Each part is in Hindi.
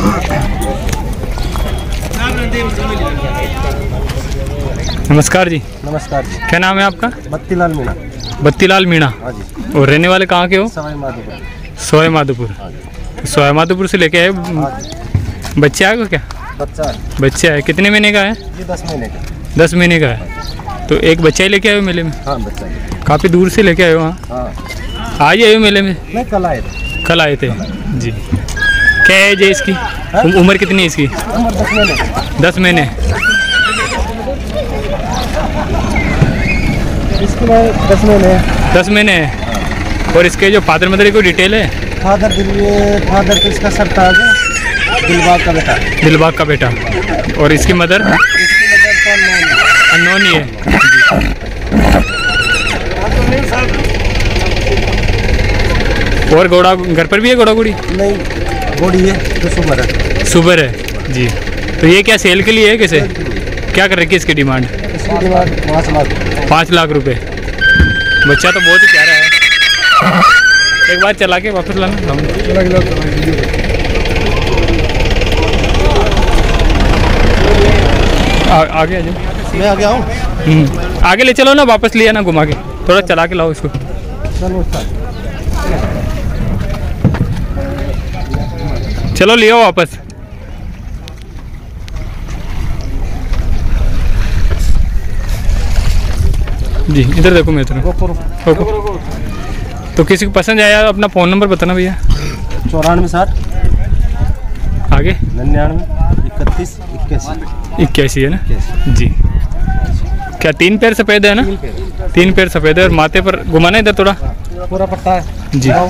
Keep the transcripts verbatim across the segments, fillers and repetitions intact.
नमस्कार जी। नमस्कार जी। क्या नाम है आपका? बत्तीलाल मीणा। बत्तीलाल मीणा। हाँ जी। और रहने वाले कहाँ के हो? सवाई माधोपुर। सवाई माधोपुर। सवाई माधोपुर से लेके आए। बच्चे आए को क्या? बच्चा है। बच्चा है। कितने महीने का है? ये दस महीने का। दस महीने का है। तो एक बच्चा ही लेके आए हो मेले में? हाँ, बच्चा है। काफ़ी दूर से लेके आए हो? हाँ। आज आए हो मेले में? नहीं, कल आए थे। कल आए थे जी। क्या एज है इसकी? उम्र कितनी है इसकी? उम्र दस महीने। दस महीने। इसकी दस महीने। दस महीने है। और इसके जो फादर मदर को डिटेल है? फादर दिल फादर तो इसका सरताज है, दिलबाग का बेटा। दिलबाग का बेटा। और इसकी मदर? इसकी मदर अननोन ही है। और घोड़ा घर पर भी है? घोड़ा घोड़ी नहीं, घोड़ी है तो सुबर है। सुबर है जी। तो ये क्या सेल के लिए है? कैसे क्या कर रखी है इसकी डिमांड? इसकी डिमांड पाँच लाख। पाँच लाख रुपए। बच्चा तो बहुत ही प्यारा है। एक बार चला के वापस लाना। आ, आगे आ जाओ। मैं आ गया हूँ। आगे ले चलो ना, वापस लिया ना घुमा के, थोड़ा चला के लाओ इसको। चलो लियो वापस। जी इधर देखो मैं थोड़ा। तो किसी को पसंद आया अपना फ़ोन नंबर बताना भैया। चौरानवे साठ आगे निन्यानवे इकतीस इक्यासी। इक्यासी है ना जी। क्या तीन पैर सफ़ेद है ना? तीन पैर, तीन पैर सफ़ेद है। और माथे पर घुमाना इधर थोड़ा, पूरा पट्टा है जी।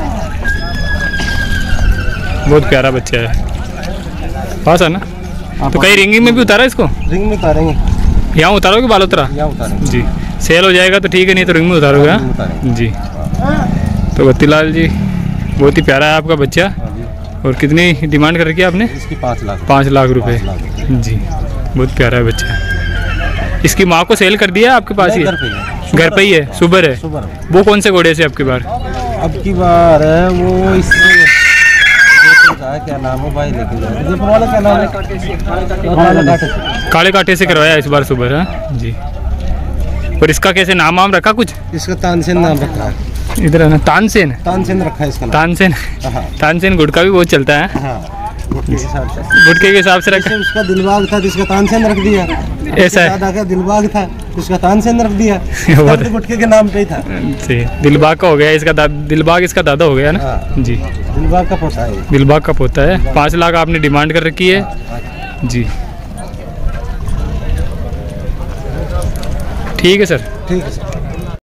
बहुत प्यारा बच्चा है। पास है ना? तो कहीं रिंगिंग में भी उतारा इसको? रिंग में उतारेंगे। यहाँ उतारोगे बालोतरा? यहाँ उतारेंगे जी। सेल हो जाएगा तो ठीक है, नहीं तो रिंग में उतारोगे जी। तो बत्तीलाल जी बहुत ही प्यारा है आपका बच्चा। और कितनी डिमांड कर रखी है आपने? इसकी पाँच लाख। पाँच लाख रुपए जी। बहुत प्यारा है बच्चा। इसकी माँ को सेल कर दिया आपके पास ही? घर पे ही है। सुबर है। वो कौन से घोड़े से आपकी बार? अब की बार है वो इससे क्या नाम है भाई, लेकिन वाला क्या नाम है? काले कांटे से करवाया इस बार सुबर है जी। और इसका कैसे नाम वाम रखा कुछ? इसका तानसेन नाम रखा है। इधर है ना, तानसेन। तानसेन रखा है इसका नाम। तानसेन। तानसेन गुटका भी बहुत चलता है। गुटके के हिसाब से। गुटके के हिसाब से रखा। उसका दिलबाग था जिसका तानसेन रख दिया। ऐसा है? दादा का दिलबाग था, उसका तानसेन रख दिया। गुटके के नाम पे ही था। दिलबाग का हो गया इसका। दिलबाग इसका दादा हो गया ना जी। दिलबाग का पोता है। दिलबाग का पोता है। पाँच लाख आपने डिमांड कर रखी है जी। ठीक है सर। ठीक है सर।